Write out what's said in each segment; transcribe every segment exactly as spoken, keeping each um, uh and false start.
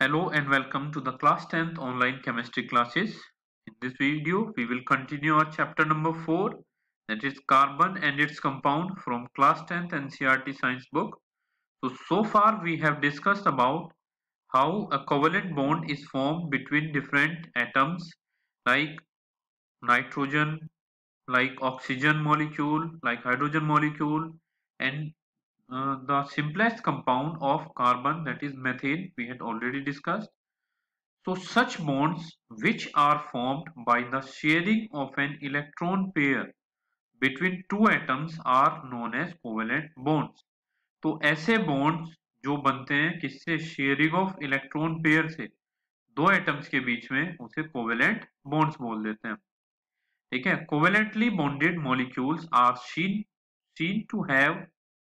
Hello and welcome to the class tenth online chemistry classes. In this video, we will continue our chapter number four, that is carbon and its compound from class tenth N C E R T science book. So, so far we have discussed about how a covalent bond is formed between different atoms like nitrogen, like oxygen molecule, like hydrogen molecule, and uh, the simplest compound of carbon, that is methane, we had already discussed. So such bonds which are formed by the sharing of an electron pair between two atoms are known as covalent bonds. तो ऐसे bonds जो बनते हैं किससे, sharing of electron pair से दो atoms के बीच में, उसे कोवेलेंट बॉन्ड्स बोल देते हैं. ठीक है. Covalently bonded molecules are seen seen to have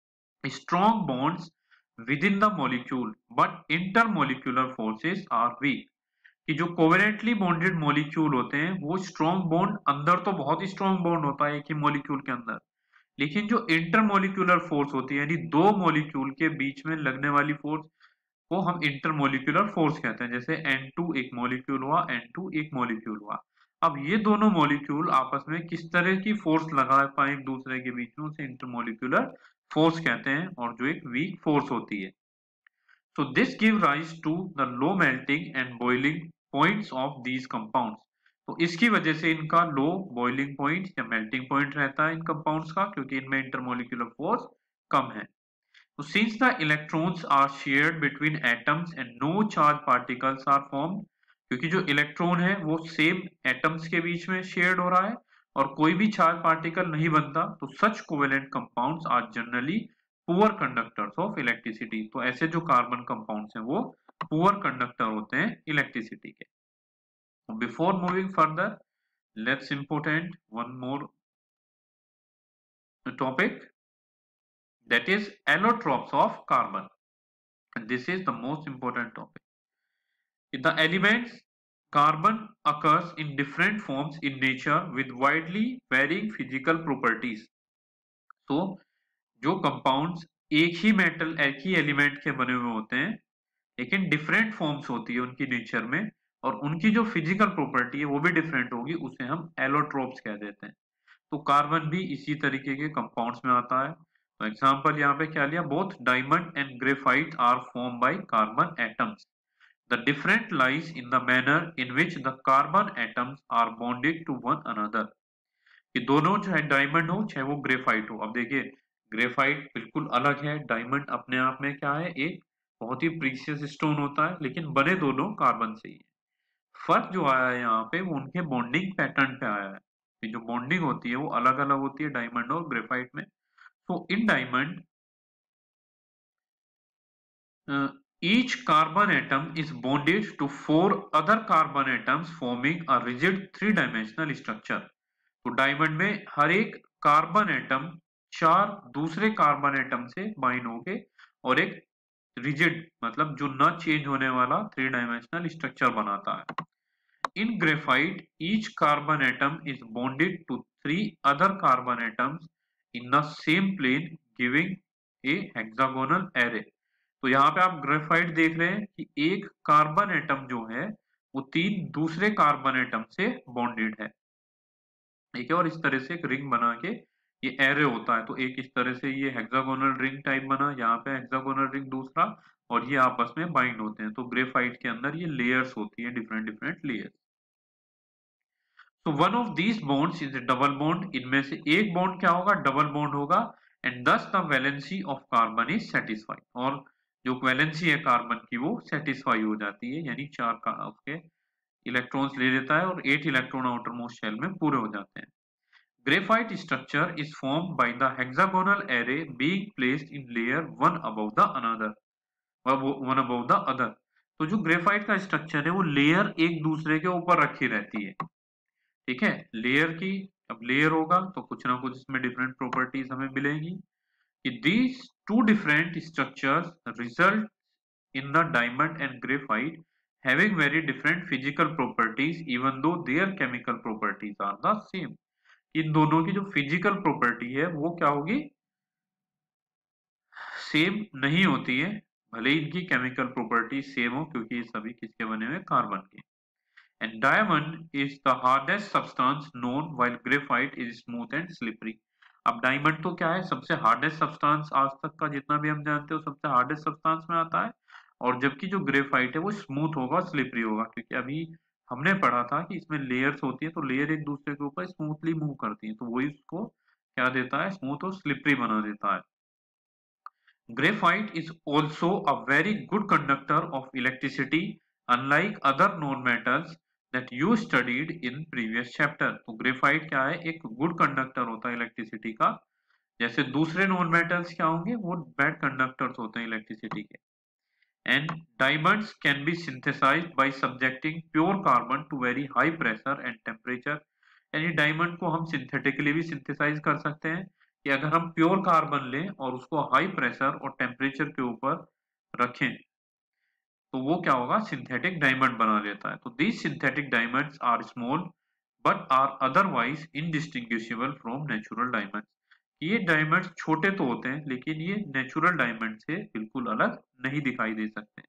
strong bonds within the molecule but intermolecular forces are weak. कि जो कोवेलेंटली बॉन्डेड मॉलिक्यूल होते हैं वो स्ट्रॉन्ग बॉन्ड, अंदर तो बहुत ही स्ट्रॉन्ग बॉन्ड होता है एक ही मॉलिक्यूल के अंदर, लेकिन जो इंटरमोलिक्यूलर फोर्स होती है यानी दो मॉलिक्यूल के बीच में लगने वाली फोर्स को हम इंटरमोलिक्यूलर फोर्स कहते हैं. जैसे एन टू एक मॉलिक्यूल हुआ, एन टू एक मॉलिक्यूल हुआ. अब ये दोनों मॉलिक्यूल आपस में किस तरह की फोर्स लगा पाए एक दूसरे के बीच में, उसे इंटरमोलिक्यूलर फोर्स कहते हैं, और जो एक वीक फोर्स होती है. So this give rise to the low melting and boiling points of these compounds. तो इसकी वजह से इनका लो बॉइलिंग पॉइंट या मेल्टिंग पॉइंट रहता है इन कंपाउंड्स का, क्योंकि इनमें इंटरमोलिकुलर फोर्स कम है. तो since the electrons are shared between atoms and no charge particles are formed, क्योंकि जो इलेक्ट्रॉन है वो सेम एटम्स के बीच में शेयर्ड हो रहा है और कोई भी चार्ज पार्टिकल नहीं बनता, तो such covalent compounds are generally poor conductors of electricity. तो ऐसे जो कार्बन कंपाउंड्स हैं वो पुअर कंडक्टर होते हैं इलेक्ट्रिसिटी के. Before moving further, let's important one more topic, that is allotropes of carbon, and this is the most important topic. In the elements, carbon occurs in different forms in nature with widely varying physical properties. तो जो compounds एक ही metal, एक ही element के बने हुए होते हैं लेकिन डिफरेंट फॉर्म्स होती है उनकी नेचर में, और उनकी जो फिजिकल प्रॉपर्टी है वो भी डिफरेंट होगी, उसे हम एलोट्रोप्स कह देते हैं. तो कार्बन भी इसी तरीके के कंपाउंड्स में आता है. तो एग्जांपल यहाँ पे क्या लिया, both diamond and graphite are form by carbon atoms. The different lies in the manner in which the carbon atoms are bonded to one another. कि दोनों चाहे डायमंड हो चाहे वो ग्रेफाइट हो. अब देखिए, ग्रेफाइट बिल्कुल अलग है, डायमंड अपने आप में क्या है, एक बहुत ही प्रीशियस स्टोन होता है, लेकिन बने दोनों कार्बन से ही है. फर्क जो आया है यहाँ पे वो उनके बॉन्डिंग पैटर्न पे आया है. ये जो बॉन्डिंग होती है वो अलग अलग होती है डायमंड और ग्रेफाइट में. तो in diamond each carbon atom is bonded to four other carbon atoms forming a rigid three dimensional structure. तो डायमंड में हर एक कार्बन एटम चार दूसरे कार्बन एटम से बाइंड होके और एक रिजिड, मतलब जो न चेंज होने वाला थ्री डायमेंशनल स्ट्रक्चर बनाता है. In graphite each carbon atom is bonded to three other carbon atoms in the same plane giving a hexagonal array. तो यहाँ पे आप ग्रेफाइट देख रहे हैं कि एक कार्बन एटम जो है वो तीन दूसरे कार्बन एटम से बॉन्डेड है. ठीक है, और इस तरह से एक रिंग बना के ये एरे होता है. तो एक इस तरह से ये हेक्सागोनल रिंग टाइप बना, यहाँ पे हेक्सागोनल रिंग दूसरा, और ये आपस में बाइंड होते हैं. तो ग्रेफाइट के अंदर ये लेयर्स होती है, डिफरेंट डिफरेंट लेयर्स. तो one of these bonds is double bond. इनमें से एक बॉन्ड क्या होगा, डबल बॉन्ड होगा. And thus the valency of carbon is satisfied. और जो वैलेंसी है कार्बन की वो सेटिस्फाई हो जाती है, यानी चार का उसके इलेक्ट्रॉन्स ले लेता है और eight electron outermost shell में पूरे हो जाते हैं. Graphite structure is formed by the hexagonal array being placed in layer one above the another, one above the other. तो जो ग्रेफाइट का स्ट्रक्चर है वो लेयर एक दूसरे के ऊपर रखी रहती है. ठीक है, लेयर की अब लेयर होगा तो कुछ ना कुछ इसमें डिफरेंट प्रॉपर्टीज हमें मिलेंगी. कि these two different structures result in the diamond and graphite having very different physical properties even though their chemical properties are the same. इन दोनों की जो फिजिकल प्रॉपर्टी है वो क्या होगी, सेम नहीं होती है, भले ही इनकी केमिकल प्रॉपर्टी सेम हो, क्योंकि ये सभी किसके बने हुए, कार्बन के। And diamond is the hardest substance known, while graphite is smooth and slippery. अब डायमंड तो क्या है, सबसे हार्डेस्ट सब्सटेंस आज तक का जितना भी हम जानते हो सबसे हार्डेस्ट सब्सटेंस में आता है, और जबकि जो ग्रेफाइट है वो स्मूथ होगा, स्लिपरी होगा, क्योंकि अभी हमने पढ़ा था कि इसमें लेयर्स होती है, तो लेयर एक दूसरे के ऊपर स्मूथली मूव करती है, तो वही उसको क्या देता है, स्मूथ और स्लिपरी बना देता है। Graphite is also a very good conductor of electricity, unlike other known metals that you studied in previous chapter. तो ग्रेफाइट क्या है, एक गुड कंडक्टर होता है इलेक्ट्रिसिटी का, जैसे दूसरे नॉन मेटल्स क्या होंगे, वो बैड कंडक्टर्स होते हैं इलेक्ट्रिसिटी के। And diamonds can be synthesized by subjecting pure carbon to very high pressure and temperature. यानी डायमंड को हम सिंथेटिकली भी सिंथेसाइज कर सकते हैं, कि अगर हम प्योर कार्बन लें और उसको हाई प्रेशर और टेम्परेचर के ऊपर रखें तो वो क्या होगा, सिंथेटिक डायमंड बना लेता है। तो these synthetic diamonds are small but are otherwise indistinguishable from natural diamonds. ये डायमंड्स छोटे तो होते हैं लेकिन ये नेचुरल डायमंड से बिल्कुल अलग नहीं दिखाई दे सकते।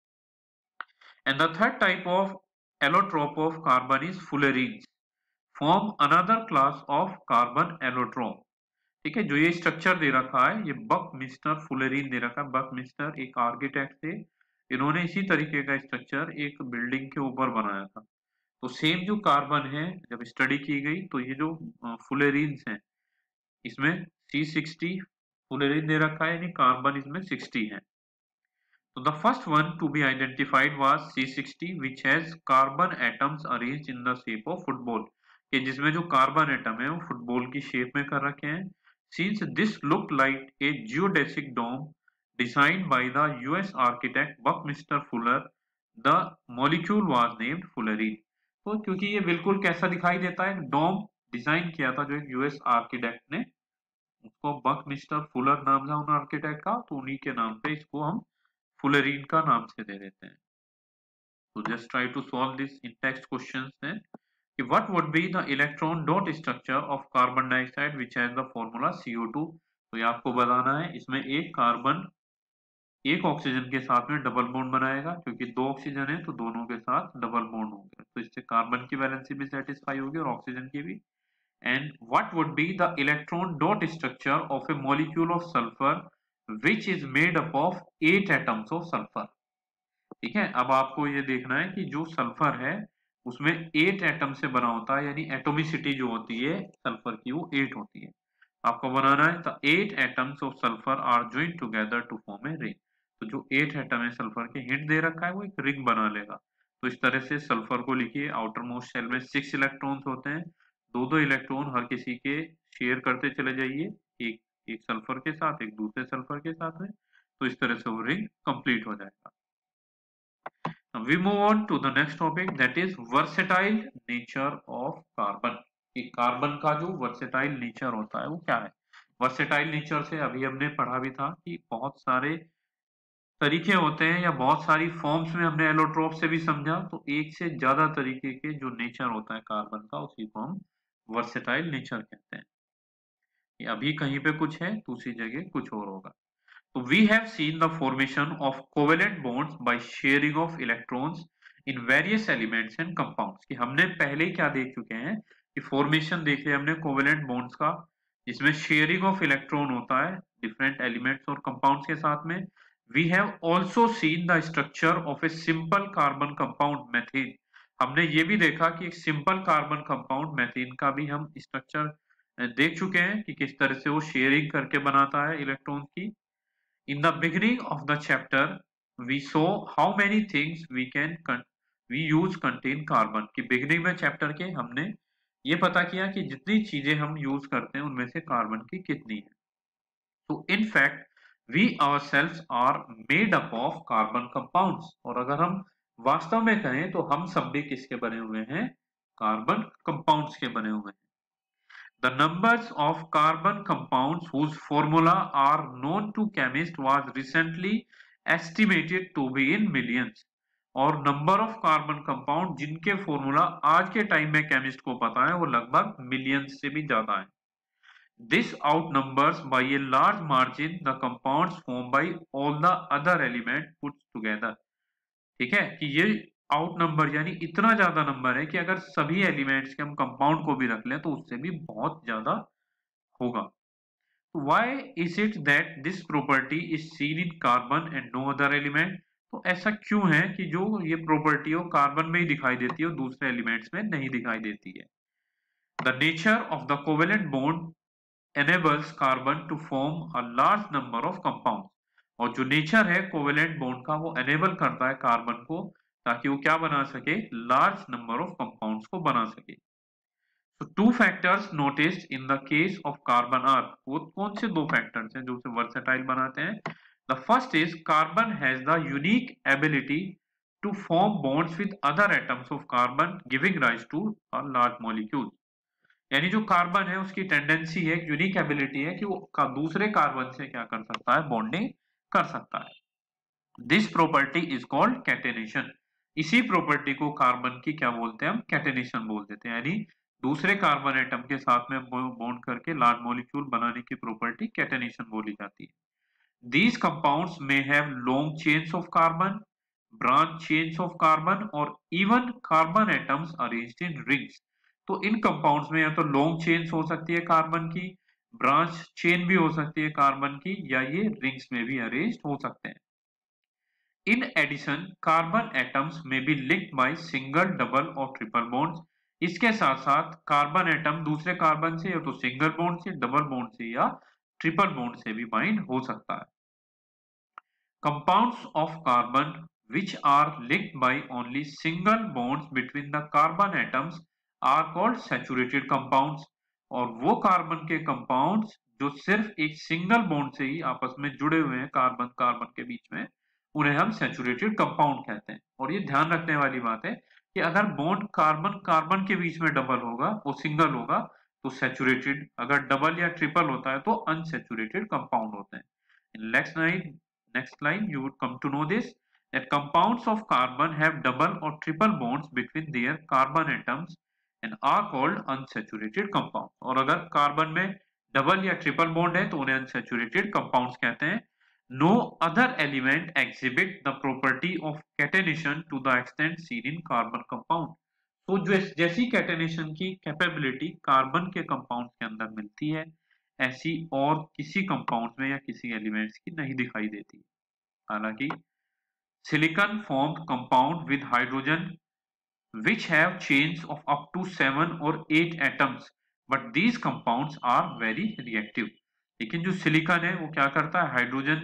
And the third type of allotrope of carbon is fullerenes, form another class of carbon allotrope। ठीक है, जो ये स्ट्रक्चर दे रखा है, ये बकमिस्टर फुलेरीन दे रखा है। बकमिस्टर एक आर्किटेक्ट थे, इन्होंने इसी तरीके का स्ट्रक्चर एक बिल्डिंग के ऊपर बनाया था। तो सेम जो कार्बन है जब स्टडी की गई तो ये जो फुलेरीन्स हैं इसमें सी सिक्सटी फुलेरीन दे रखा है, यानी कार्बन इसमें सिक्सटी है। So the first one to be identified was C sixty, which has carbon atoms arranged in the shape of football, कि जिसमें जो कार्बन एटम है वो फुटबॉल की शेप में कर रखे हैं। Since this looked like a geodesic dome designed by the U S architect Buckminster Fuller, the molecule was named fullerene। तो क्योंकि ये बिल्कुल कैसा दिखाई देता है, डोम डिजाइन किया था जो एक यूएस आर्किटेक्ट ने, उसको बकमिस्टर फुलर नाम था उन आर्किटेक्ट का, तो उन्हीं के नाम पे इसको हम फुलेरीन का नाम से दे देते हैं। तो just try to solve this in text questions हैं कि what would be the electron dot structure of carbon dioxide which has the formula C O two. तो ये आपको बताना है, इसमें एक कार्बन एक ऑक्सीजन के साथ में डबल बॉन्ड बनाएगा, क्योंकि दो ऑक्सीजन है तो दोनों के साथ डबल बॉन्ड होंगे, तो इससे कार्बन की वैलेंसी भी सेटिस्फाई होगी और ऑक्सीजन की भी। And what would be the electron dot structure of a molecule of sulfur which is made up of eight atoms of sulfur। ठीक है, अब आपको ये देखना है कि जो सल्फर है उसमें एट एटम से बना होता है, यानी एटोमिसिटी जो होती है सल्फर की वो एट होती है। आपको बनाना है the eight atoms of sulphur are joint together to form a ring. तो जो एट एटम है सल्फर के, हिंट दे रखा है, वो एक रिंग बना लेगा। तो इस तरह से सल्फर को लिखिए, आउटर मोस्ट शेल में सिक्स इलेक्ट्रॉन्स होते हैं, दो दो इलेक्ट्रॉन हर किसी के शेयर करते चले जाइए, एक एक सल्फर के साथ एक दूसरे सल्फर के साथ में, तो इस तरह से वो रिंग कंप्लीट हो जाएगा। Now we move on to the next topic, that is versatile nature of carbon। कि कार्बन का जो वर्सेटाइल नेचर होता है वो क्या है। वर्सेटाइल नेचर से अभी हमने पढ़ा भी था कि बहुत सारे तरीके होते हैं या बहुत सारी फॉर्म्स में हमने एलोट्रोप से भी समझा, तो एक से ज्यादा तरीके के जो नेचर होता है कार्बन का उसी को हम वर्सेटाइल नेचर कहते हैं। ये अभी कहीं पे कुछ है दूसरी जगह कुछ और होगा। So we have seen the formation of covalent bonds by sharing of electrons in various elements and compounds। कि हमने पहले ही क्या देख चुके हैं कि फॉर्मेशन देख लिया हमने कोवेलेंट बॉन्ड्स का, जिसमें शेयरिंग ऑफ इलेक्ट्रॉन होता है डिफरेंट एलिमेंट्स और कंपाउंड्स के साथ में। We have also seen the structure of a simple carbon compound methane। हमने ये भी देखा कि एक सिंपल कार्बन कंपाउंड मैथेन का भी हम स्ट्रक्चर देख चुके हैं कि किस तरह से वो शेयरिंग करके बनाता है इलेक्ट्रॉन की। In the beginning of the chapter, we saw how many things we can we use contain carbon। कि beginning में chapter के हमने ये पता किया कि जितनी चीजें हम यूज करते हैं उनमें से कार्बन की कितनी है। तो in fact, we ourselves are made up of carbon compounds। और अगर हम वास्तव में कहें तो हम सब भी किसके बने हुए हैं, कार्बन कंपाउंड्स के बने हुए हैं। The numbers of carbon compounds whose formula are known to chemists was recently estimated to be in millions। और नंबर ऑफ कार्बन कंपाउंड जिनके फॉर्मूला आज के टाइम में केमिस्ट को पता है वो लगभग मिलियंस से भी ज्यादा है। This outnumbers by a large margin the compounds formed by all the other element put together. ठीक है कि ये आउट नंबर यानी इतना ज्यादा नंबर है कि अगर सभी एलिमेंट्स के हम कंपाउंड को भी रख लें तो उससे भी बहुत ज्यादा होगा. Why is it that this property is seen in carbon and no other element? तो ऐसा क्यों है कि जो ये प्रॉपर्टी हो कार्बन में ही दिखाई देती है और दूसरे एलिमेंट्स में नहीं दिखाई देती है. The nature of the covalent bond enables carbon to form a large number of compounds. और जो नेचर है कोवेलेंट बॉन्ड का वो एनेबल करता है कार्बन को ताकि वो क्या बना सके, लार्ज नंबर ऑफ कंपाउंड्स को बना सके. So two factors noticed in the case of carbon are, वो कौन से दो फैक्टर्स हैं जो उसे वर्सेटाइल बनाते हैं. The first is carbon has the unique ability to form bonds with other atoms of carbon giving rise to a large molecule. यानी जो कार्बन है उसकी टेंडेंसी है, एक यूनिक एबिलिटी है कि वो का दूसरे कार्बन से क्या कर सकता है, बॉन्डिंग कर सकता है. This property is called catenation. इसी प्रॉपर्टी को कार्बन की क्या बोलते हैं हम, कैटेनेशन बोल देते हैं. यानी दूसरे कार्बन एटम के साथ में बॉन्ड करके लार्ज मॉलिक्यूल बनाने की प्रॉपर्टी कैटेनेशन बोली जाती है. These compounds may have long chains of carbon, branch chains of carbon और even carbon atoms arranged in rings. तो इन कंपाउंड्स में या तो लॉन्ग चेन्स हो सकती है कार्बन की, ब्रांच चेन भी हो सकती है कार्बन की, या ये रिंग्स में भी अरेंज हो सकते हैं. इन एडिशन कार्बन एटम्स में be linked by single, double और ट्रिपल बॉन्ड्स. इसके साथ साथ कार्बन एटम दूसरे कार्बन से या तो सिंगल बॉन्ड से, डबल बॉन्ड से या ट्रिपल बॉन्ड से भी बाइंड हो सकता है. Compounds of carbon which are linked by only single bonds between the carbon atoms are called saturated compounds. और वो कार्बन के कंपाउंड्स जो सिर्फ एक सिंगल बॉन्ड से ही आपस में जुड़े हुए हैं कार्बन कार्बन के बीच में, उन्हें हम सैचुरेटेड कंपाउंड कहते हैं. और ये ध्यान रखने वाली बात है कि अगर बॉन्ड कार्बन कार्बन के बीच में डबल होगा, वो सिंगल होगा तो सैचुरेटेड, अगर डबल या ट्रिपल होता है तो अनसैचुरेटेड कंपाउंड होते हैं. Next nine Next line, you would come to know this, that compounds of carbon have double or triple bonds between their carbon atoms and are called unsaturated compounds. और अगर carbon में double या triple bond है तो उन्हें unsaturated compounds कहते हैं. No other element exhibit the property of catenation to the extent seen in carbon compound. तो जो जैसी कैटेनेशन की कैपेबिलिटी कार्बन के कंपाउंड के अंदर मिलती है, ऐसी और किसी कंपाउंड में या किसी एलिमेंट्स की नहीं दिखाई देती. हालांकि silicon formed compound with hydrogen which have chains of up to seven or eight atoms, but these compounds are very reactive. लेकिन जो सिलिकॉन है वो क्या करता है, हाइड्रोजन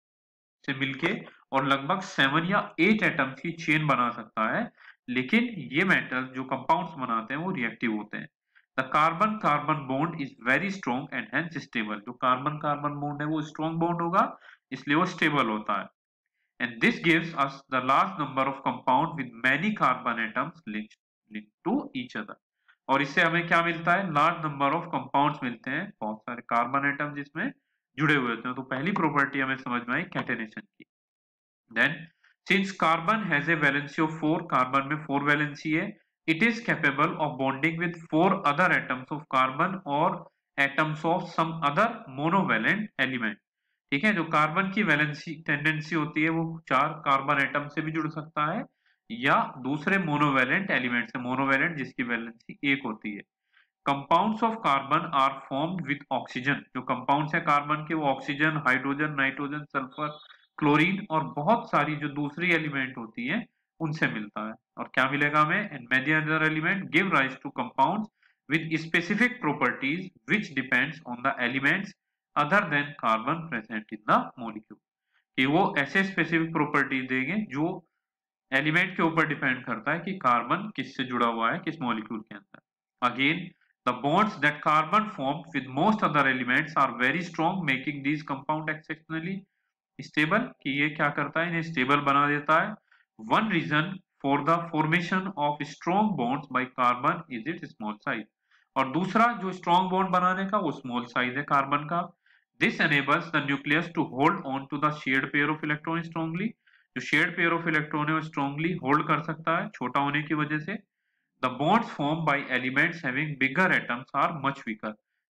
से मिलके और लगभग सेवन या एट एटम्स की चेन बना सकता है, लेकिन ये मेटल जो कंपाउंड्स बनाते हैं वो रिएक्टिव होते हैं. The carbon carbon bond is very strong and hence stable. जो कार्बन कार्बन बॉन्ड है वो स्ट्रॉन्ग बॉन्ड होगा, इसलिए वो स्टेबल होता है. And this gives us the large number of compounds with many carbon atoms linked, linked to each other. और इससे हमें क्या मिलता है, लार्ज नंबर ऑफ कंपाउंड्स मिलते हैं, बहुत सारे कार्बन एटम जिसमें जुड़े हुए होते हैं. तो पहली प्रॉपर्टी हमें समझ में आई कैटेनेशन की. Then since carbon has a valency of four, carbon में फोर वैलेंसी है, it is capable of bonding with four other atoms of carbon और atoms of some other monovalent element. ठीक है, जो कार्बन की वैलेंसी टेंडेंसी होती है वो चार कार्बन एटम से भी जुड़ सकता है या दूसरे मोनोवैलेंट एलिमेंट से, मोनोवैलेंट जिसकी वैलेंसी एक होती है. Compounds of carbon are formed with oxygen. जो कंपाउंड्स है कार्बन के वो oxygen, hydrogen, nitrogen, sulphur, chlorine और बहुत सारी जो दूसरी एलिमेंट होती है उनसे मिलता है. और क्या मिलेगा हमें, and many other element give rise to compounds with specific properties which depends on the elements other than carbon present in the molecule. कि वो ऐसे स्पेसिफिक प्रॉपर्टी देंगे जो एलिमेंट के ऊपर डिपेंड करता है कि कार्बन किससे जुड़ा हुआ है, किस मॉलिक्यूल के अंदर. Again the bonds that carbon formed with most other elements are very strong making these compound exceptionally stable. कि ये क्या करता है, इन्हें स्टेबल बना देता है. One reason for the formation of strong bonds by carbon is its small size. और दूसरा जो स्ट्रॉन्ग बॉन्ड बनाने का वो स्मॉल साइज है कार्बन का. This enables the nucleus to hold on to the shared pair of electrons strongly. जो shared pair of electron है वो strongly hold कर सकता है छोटा होने की वजह से. The bonds formed by elements having bigger atoms are much weaker.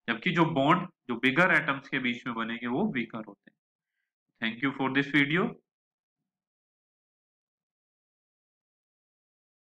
जबकि जो बॉन्ड जो बिगर एटम्स के बीच में बनेंगे वो वीकर होते हैं। Thank you for this video.